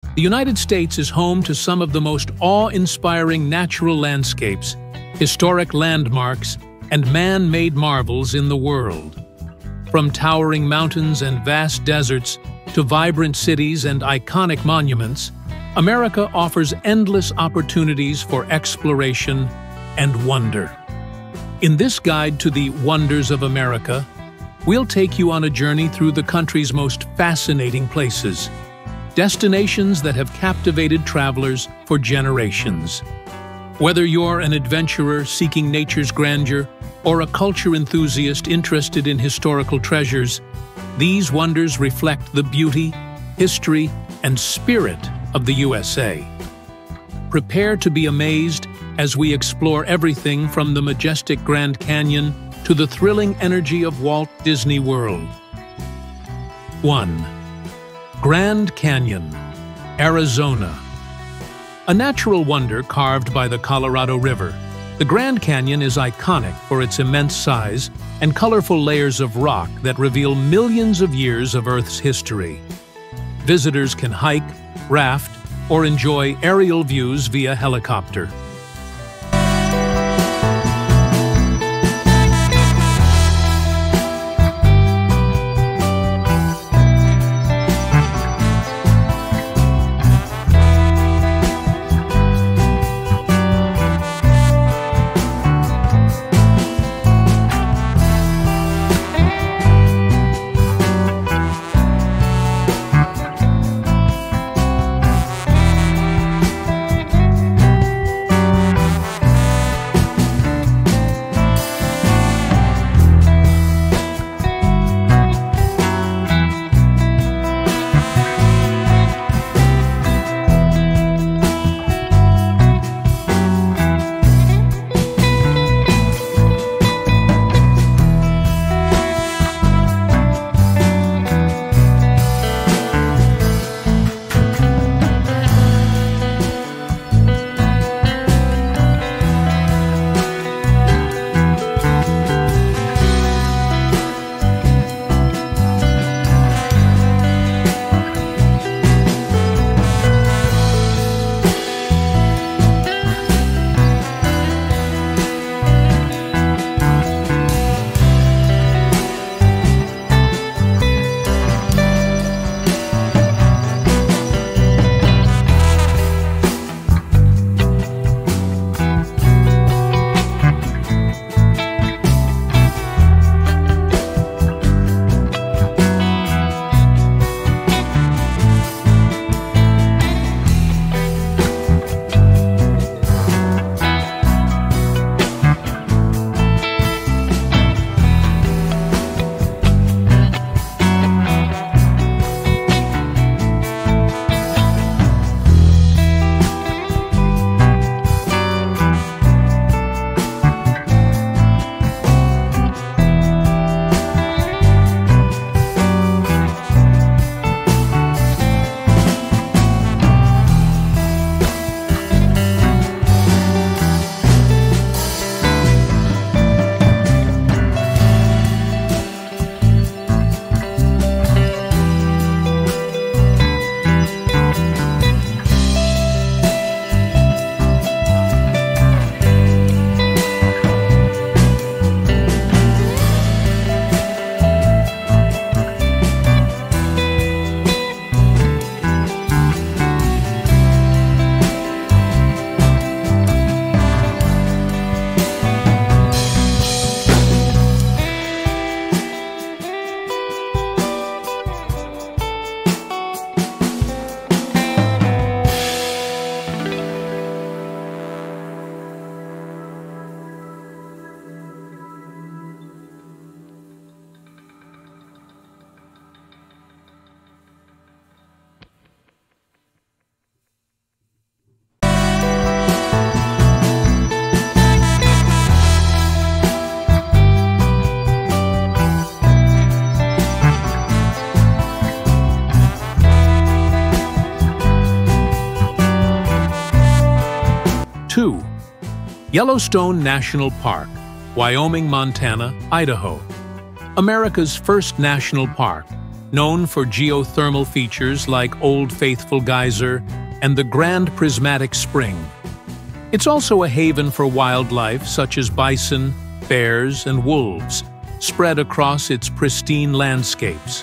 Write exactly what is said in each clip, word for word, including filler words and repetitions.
The United States is home to some of the most awe-inspiring natural landscapes, historic landmarks, and man-made marvels in the world. From towering mountains and vast deserts to vibrant cities and iconic monuments, America offers endless opportunities for exploration and wonder. In this guide to the wonders of America, we'll take you on a journey through the country's most fascinating places, destinations that have captivated travelers for generations. Whether you're an adventurer seeking nature's grandeur or a culture enthusiast interested in historical treasures, these wonders reflect the beauty, history, and spirit of the U S A. Prepare to be amazed as we explore everything from the majestic Grand Canyon to the thrilling energy of Walt Disney World. one. Grand Canyon, Arizona. A natural wonder carved by the Colorado River, the Grand Canyon is iconic for its immense size and colorful layers of rock that reveal millions of years of Earth's history. Visitors can hike, raft, or enjoy aerial views via helicopter. two. Yellowstone National Park, Wyoming, Montana, Idaho. America's first national park, known for geothermal features like Old Faithful Geyser and the Grand Prismatic Spring. It's also a haven for wildlife such as bison, bears, and wolves, spread across its pristine landscapes.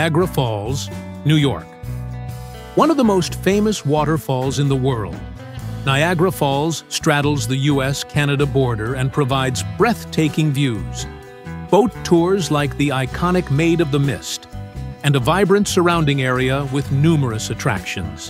Niagara Falls, New York. One of the most famous waterfalls in the world, Niagara Falls straddles the U S Canada border and provides breathtaking views, boat tours like the iconic Maid of the Mist, and a vibrant surrounding area with numerous attractions.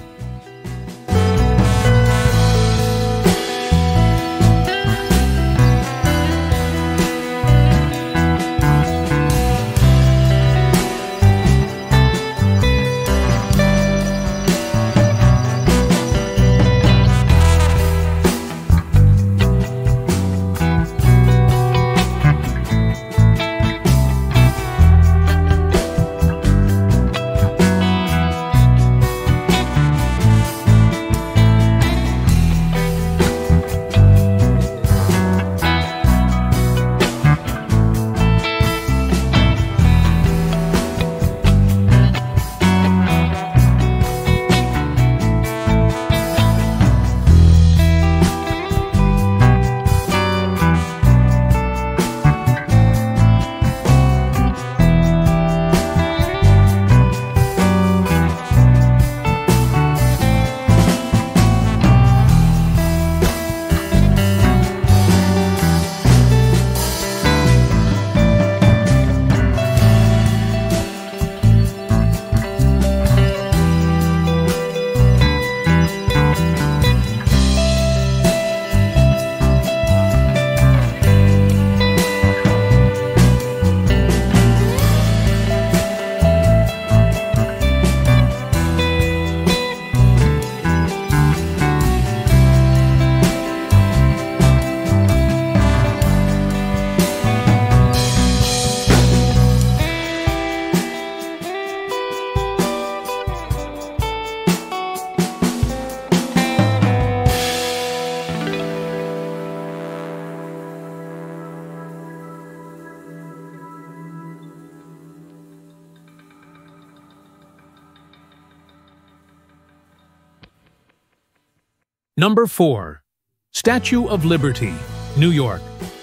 Number four. Statue of Liberty, New York.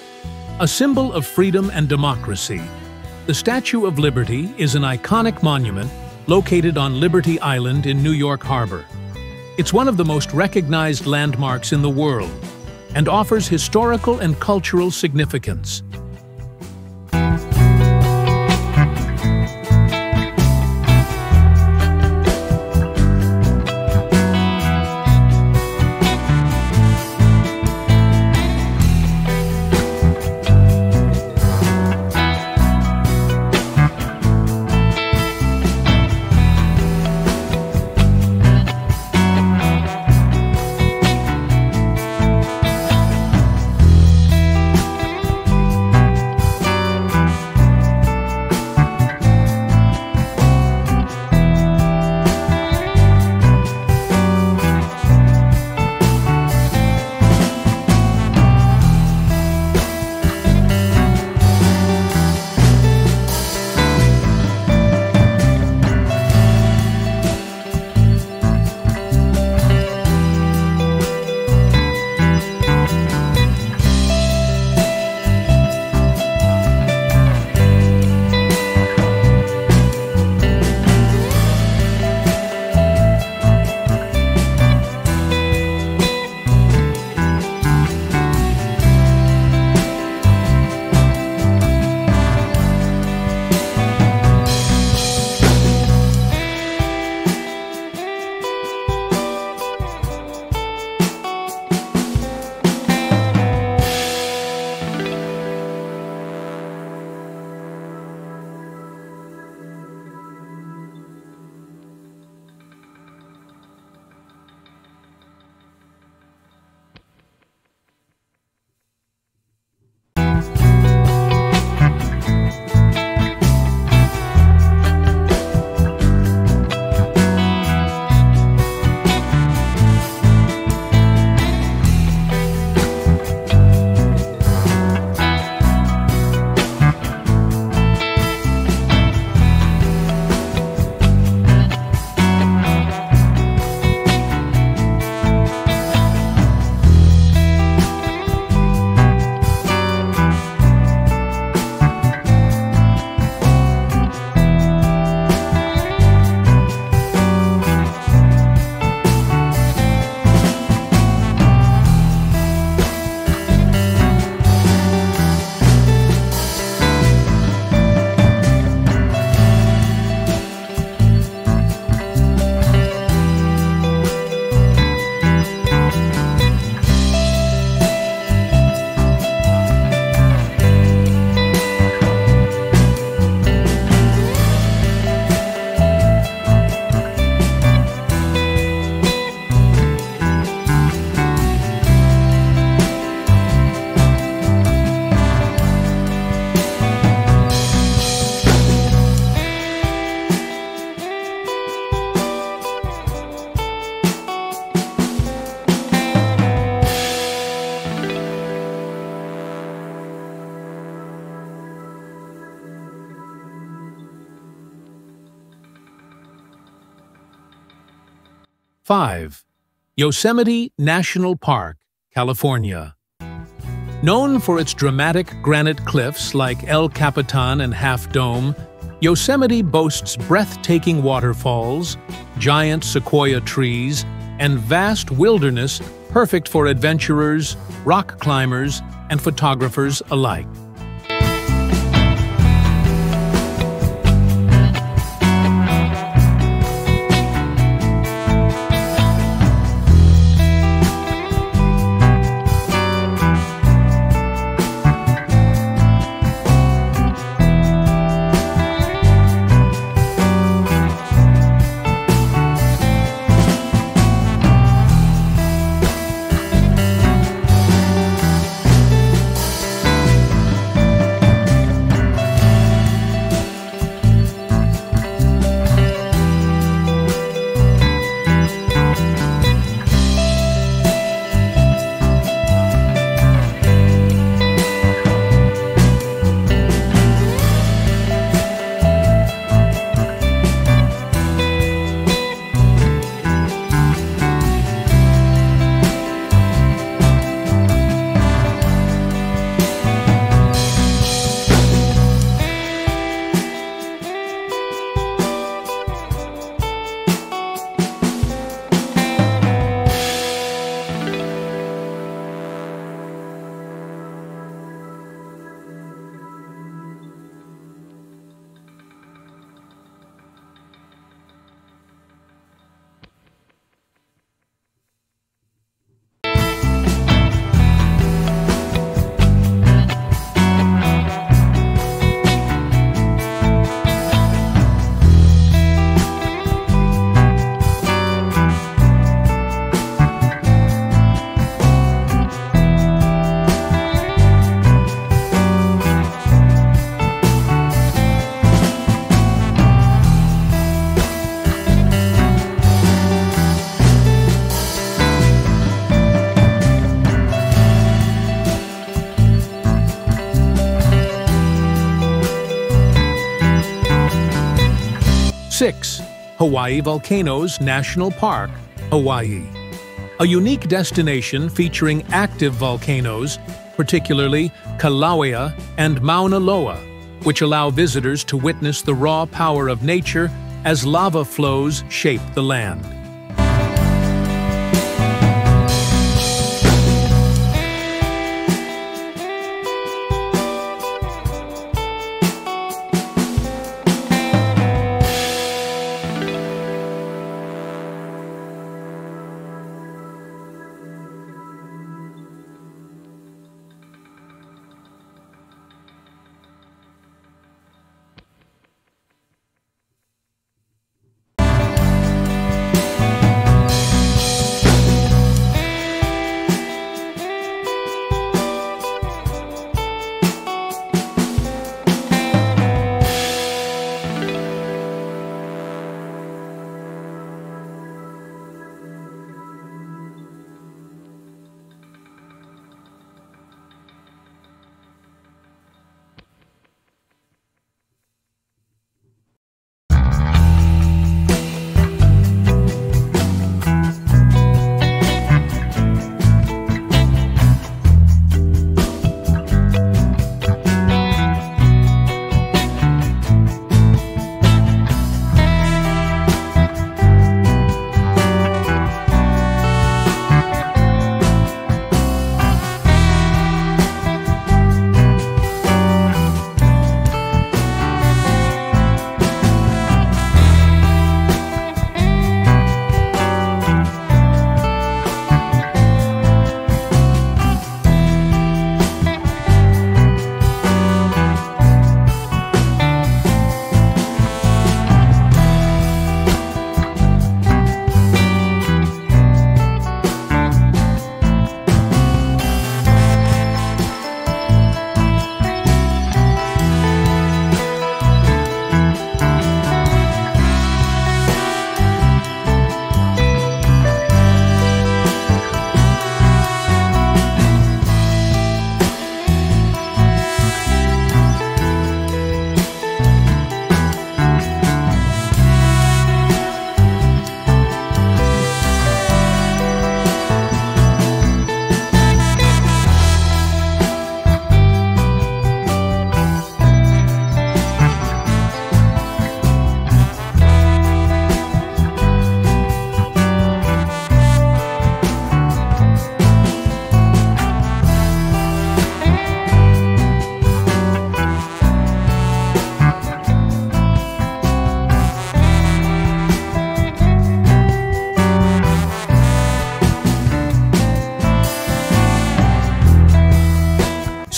A symbol of freedom and democracy, the Statue of Liberty is an iconic monument located on Liberty Island in New York Harbor. It's one of the most recognized landmarks in the world and offers historical and cultural significance. five. Yosemite National Park, California. Known for its dramatic granite cliffs like El Capitan and Half Dome, Yosemite boasts breathtaking waterfalls, giant sequoia trees, and vast wilderness perfect for adventurers, rock climbers, and photographers alike. six. Hawaii Volcanoes National Park, Hawaii. A unique destination featuring active volcanoes, particularly Kilauea and Mauna Loa, which allow visitors to witness the raw power of nature as lava flows shape the land.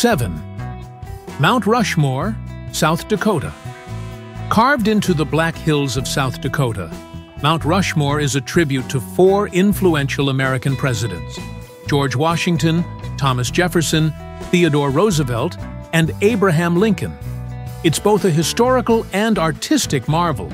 Seven. Mount Rushmore, South Dakota. Carved into the Black Hills of South Dakota, Mount Rushmore is a tribute to four influential American presidents: George Washington, Thomas Jefferson, Theodore Roosevelt, and Abraham Lincoln. It's both a historical and artistic marvel.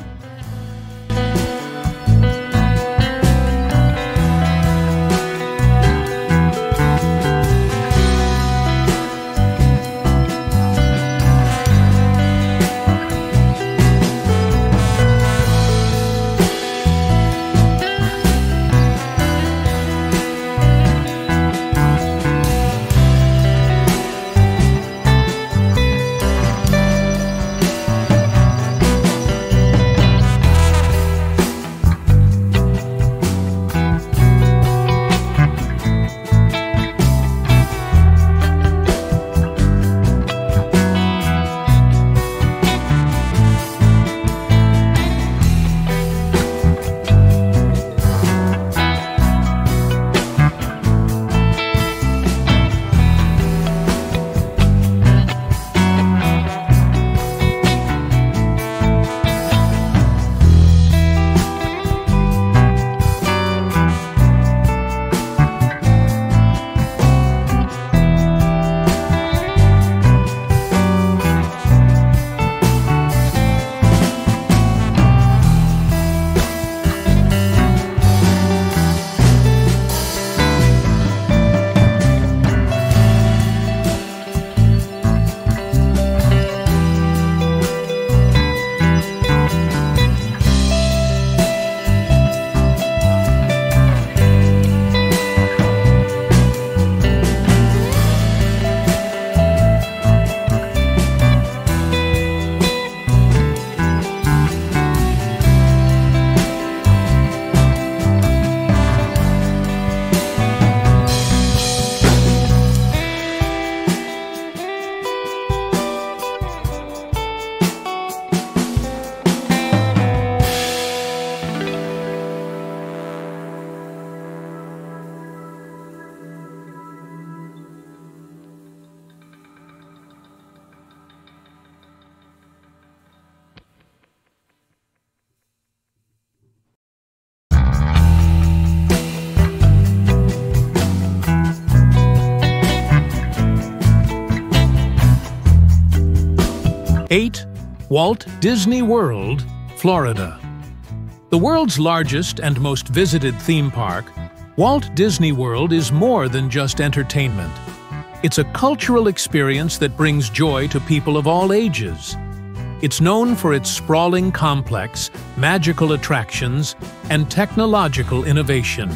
Eight. Walt Disney World, Florida. The world's largest and most visited theme park, Walt Disney World is more than just entertainment. It's a cultural experience that brings joy to people of all ages. It's known for its sprawling complex, magical attractions, and technological innovation.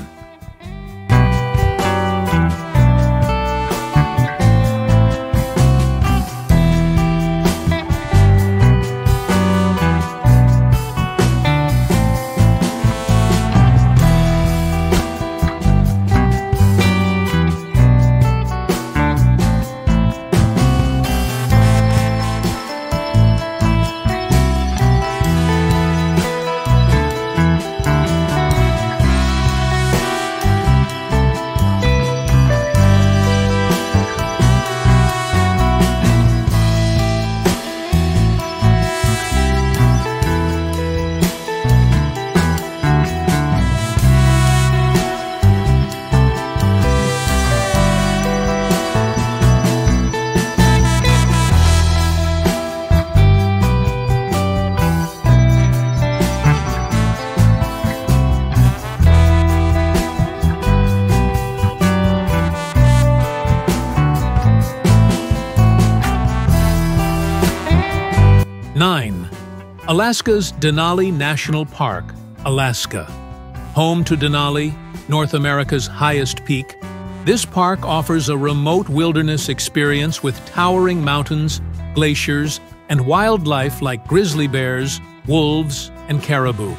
Nine. Alaska's Denali National Park, Alaska. Home to Denali, North America's highest peak, this park offers a remote wilderness experience with towering mountains, glaciers, and wildlife like grizzly bears, wolves, and caribou.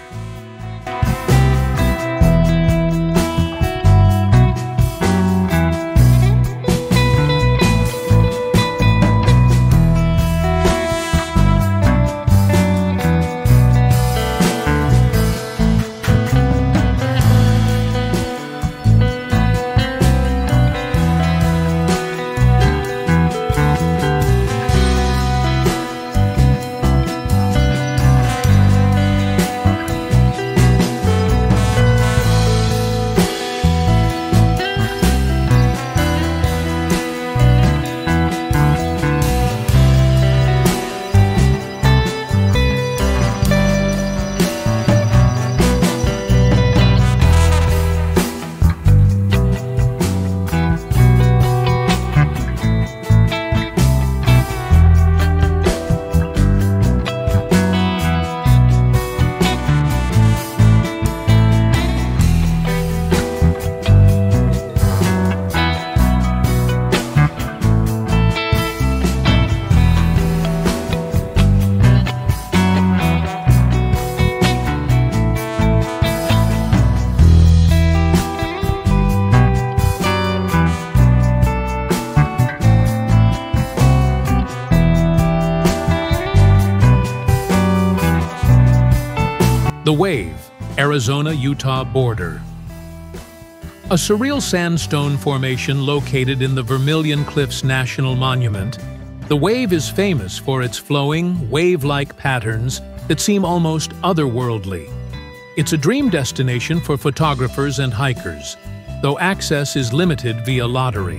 The Wave, Arizona-Utah border. A surreal sandstone formation located in the Vermilion Cliffs National Monument, the Wave is famous for its flowing, wave-like patterns that seem almost otherworldly. It's a dream destination for photographers and hikers, though access is limited via lottery.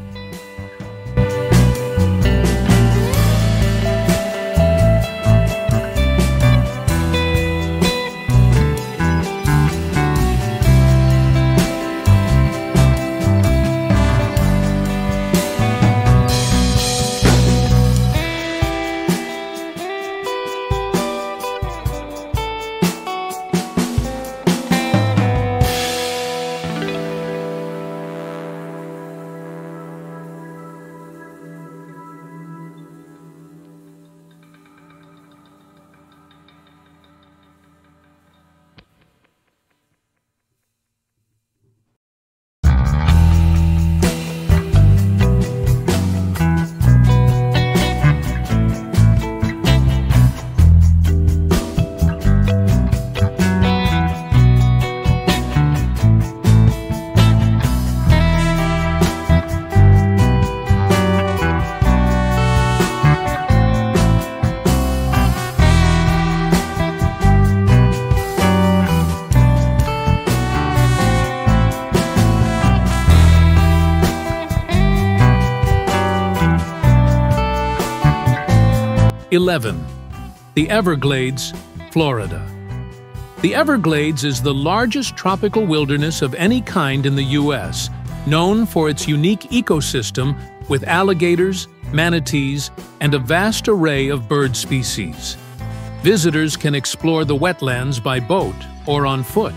eleven. The Everglades, Florida. The Everglades is the largest tropical wilderness of any kind in the U S, known for its unique ecosystem with alligators, manatees, and a vast array of bird species. Visitors can explore the wetlands by boat or on foot.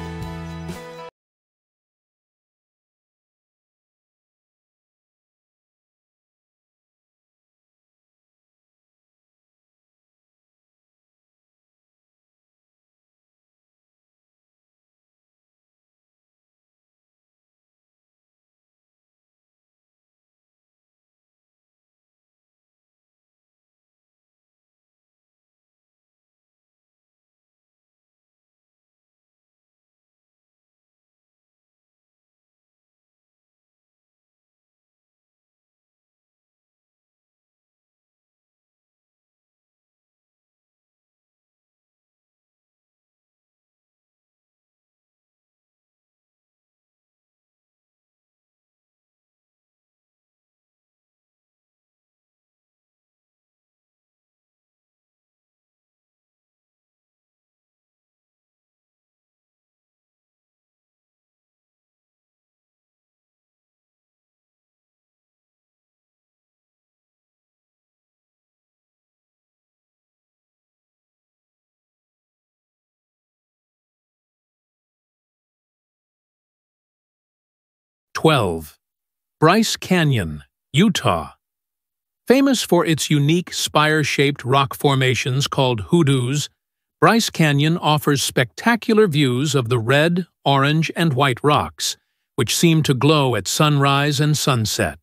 twelve. Bryce Canyon, Utah. Famous for its unique spire-shaped rock formations called hoodoos, Bryce Canyon offers spectacular views of the red, orange, and white rocks, which seem to glow at sunrise and sunset.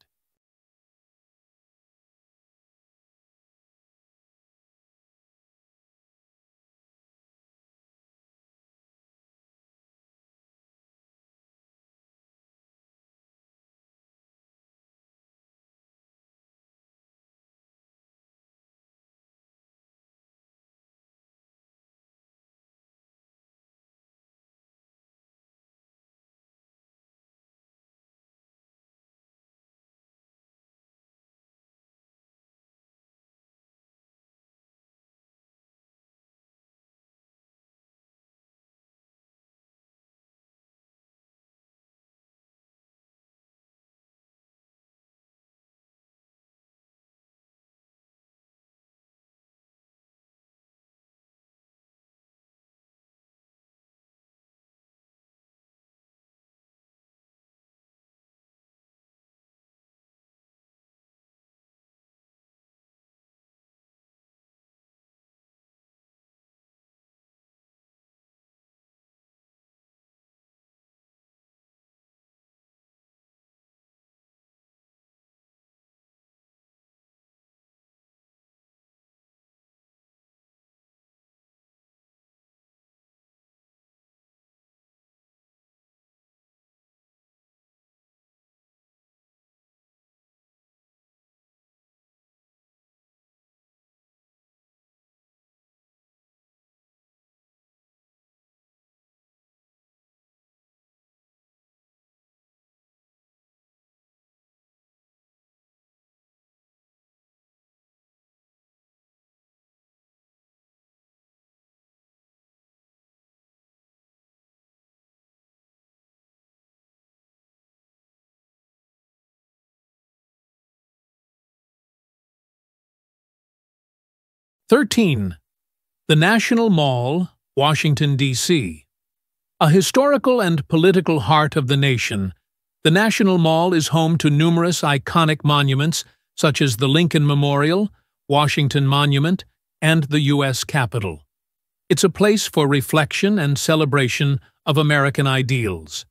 thirteen. The National Mall, Washington, D C A historical and political heart of the nation, the National Mall is home to numerous iconic monuments such as the Lincoln Memorial, Washington Monument, and the U S Capitol. It's a place for reflection and celebration of American ideals.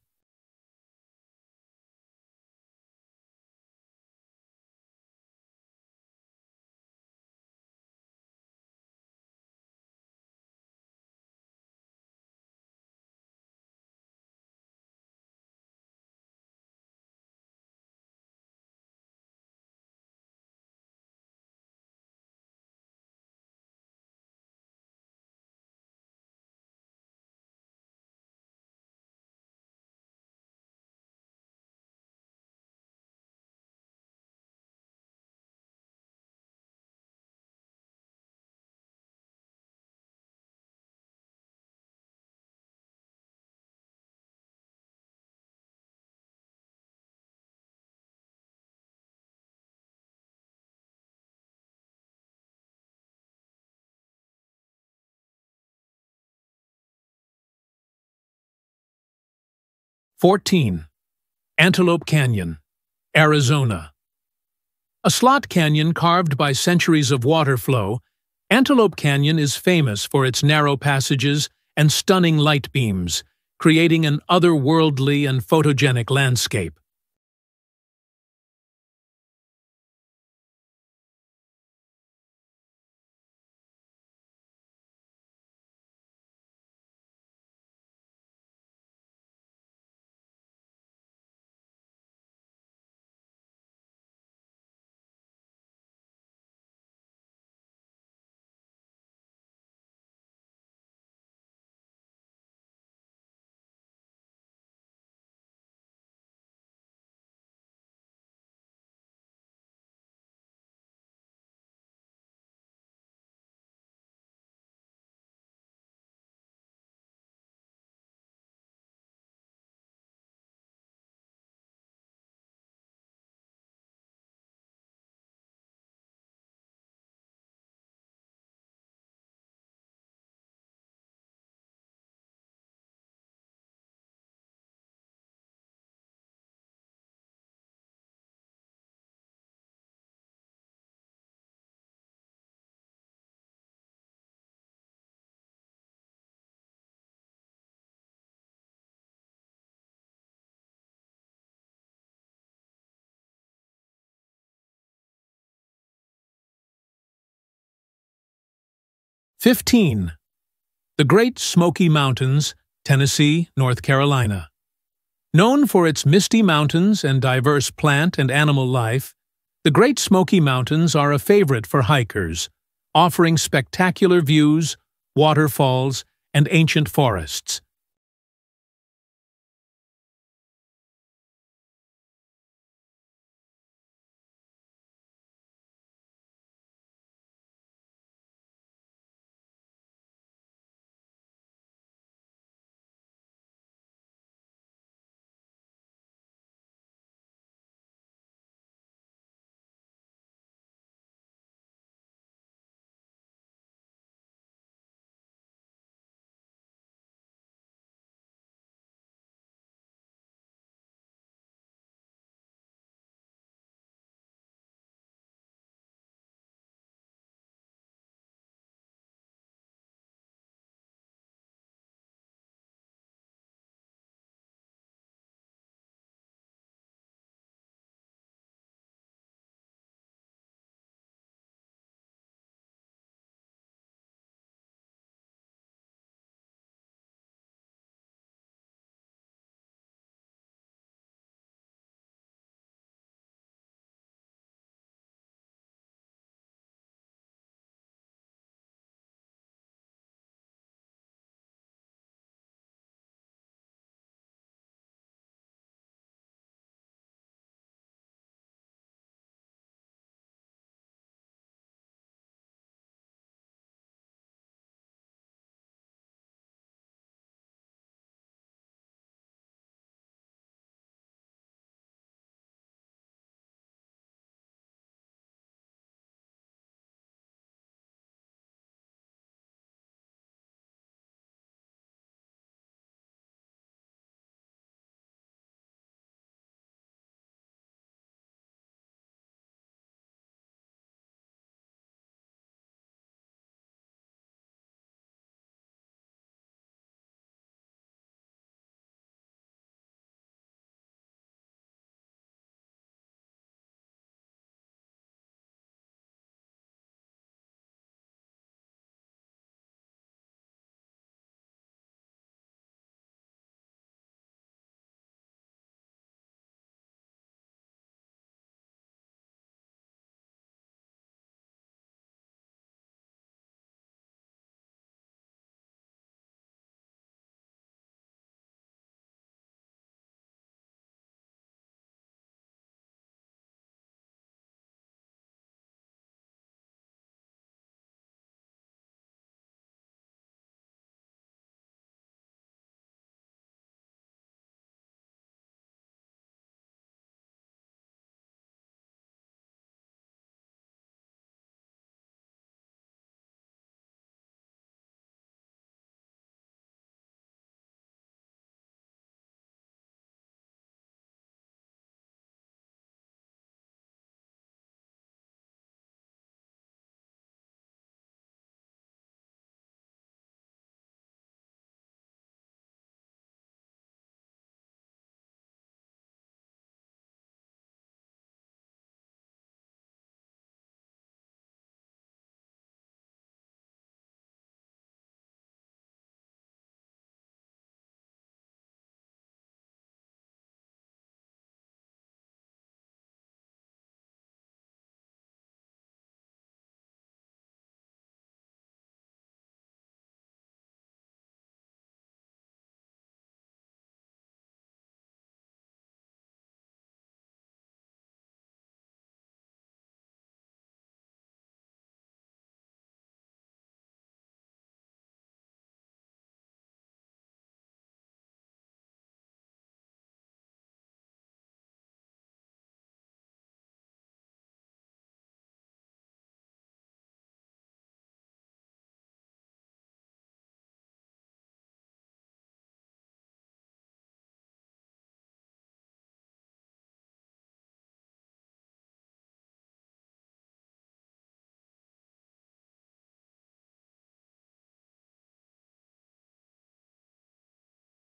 fourteen. Antelope Canyon, Arizona. A slot canyon carved by centuries of water flow, Antelope Canyon is famous for its narrow passages and stunning light beams, creating an otherworldly and photogenic landscape. fifteen. The Great Smoky Mountains, Tennessee, North Carolina. Known for its misty mountains and diverse plant and animal life, the Great Smoky Mountains are a favorite for hikers, offering spectacular views, waterfalls, and ancient forests.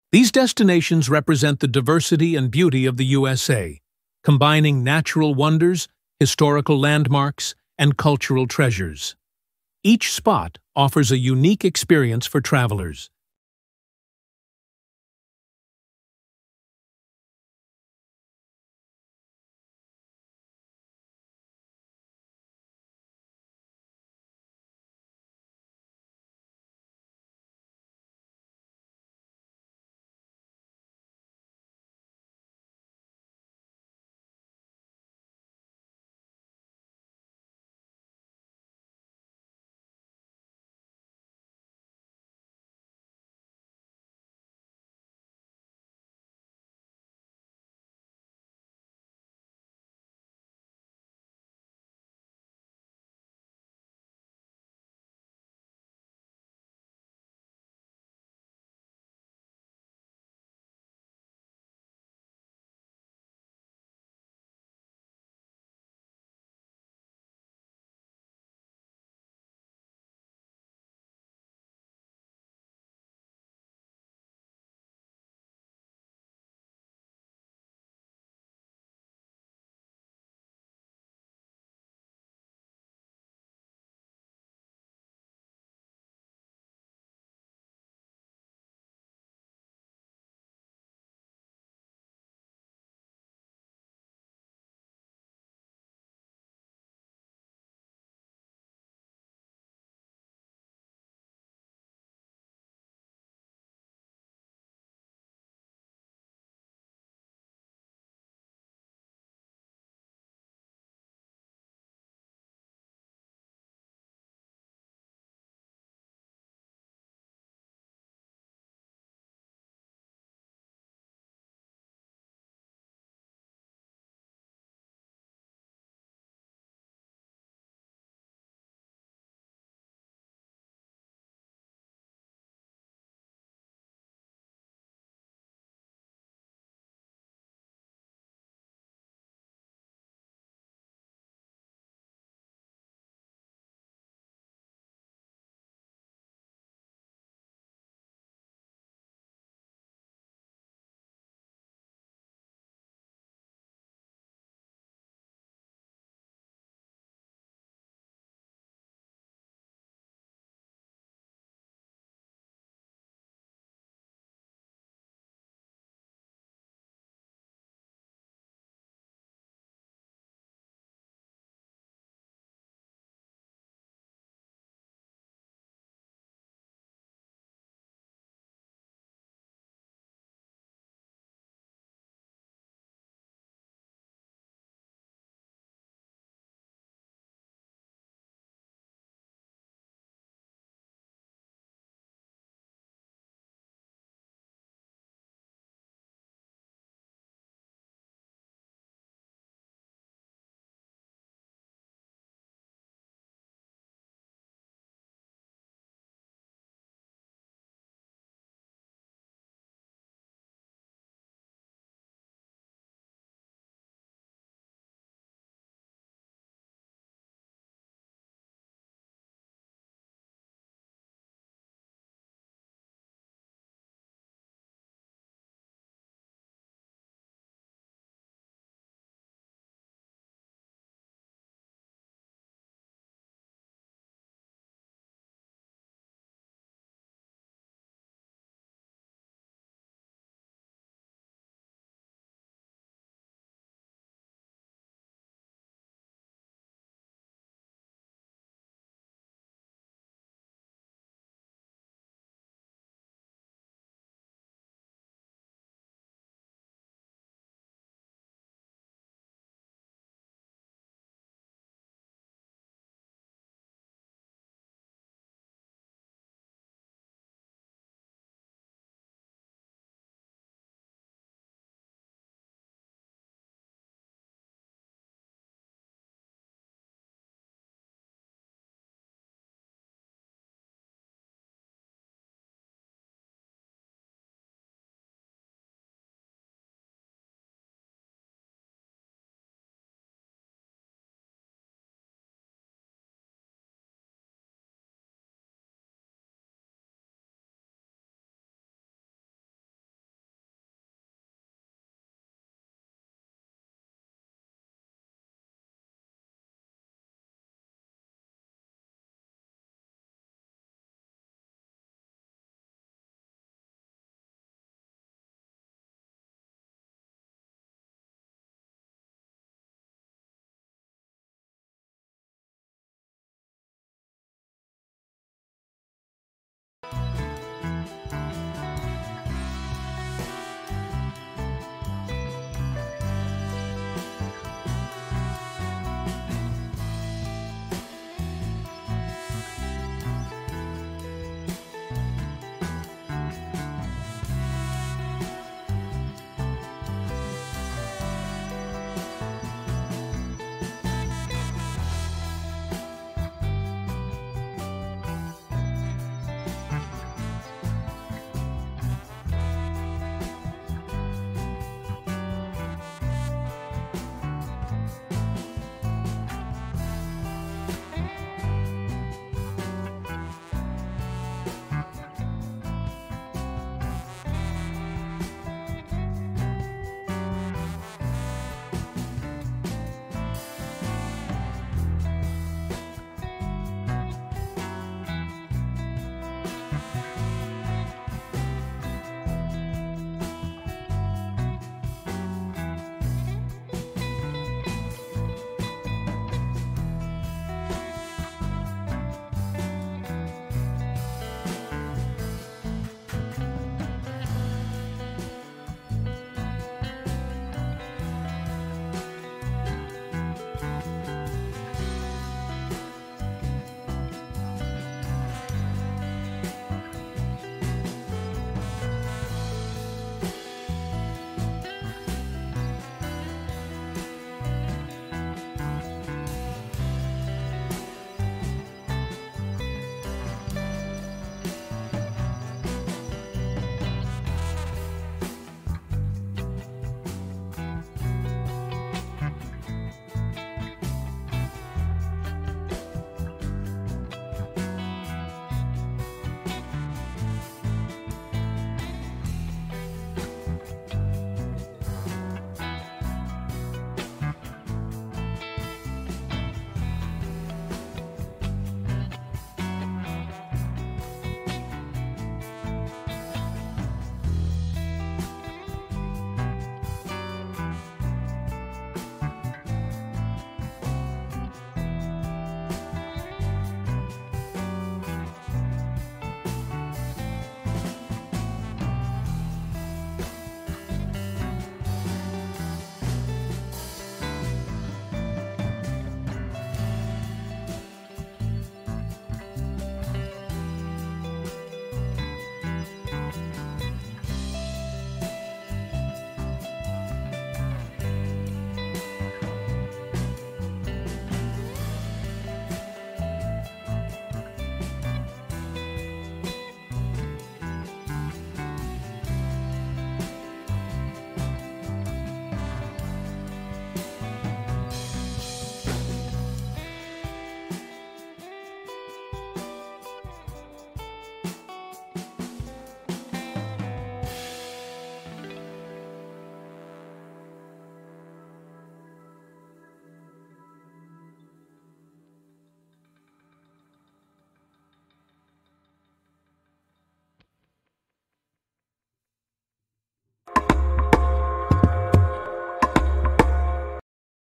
These destinations represent the diversity and beauty of the U S A, combining natural wonders, historical landmarks, and cultural treasures. Each spot offers a unique experience for travelers,